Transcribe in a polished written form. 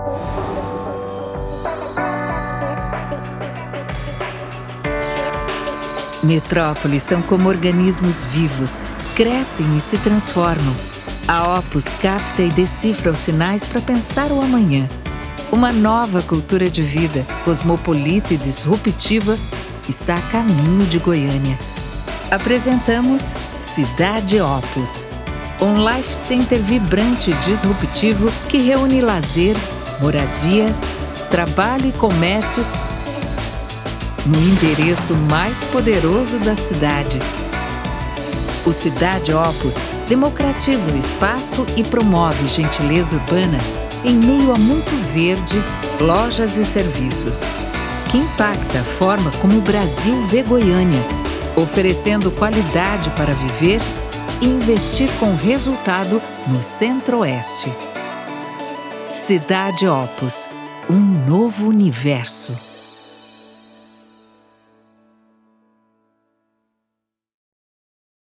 Metrópoles são como organismos vivos, crescem e se transformam. A Opus capta e decifra os sinais para pensar o amanhã. Uma nova cultura de vida, cosmopolita e disruptiva, está a caminho de Goiânia. Apresentamos Cidade Opus, um life center vibrante e disruptivo que reúne lazer, moradia, trabalho e comércio no endereço mais poderoso da cidade. O Cidade Opus democratiza o espaço e promove gentileza urbana em meio a muito verde, lojas e serviços, que impacta a forma como o Brasil vê Goiânia, oferecendo qualidade para viver e investir com resultado no Centro-Oeste. Cidade Opus, um novo universo.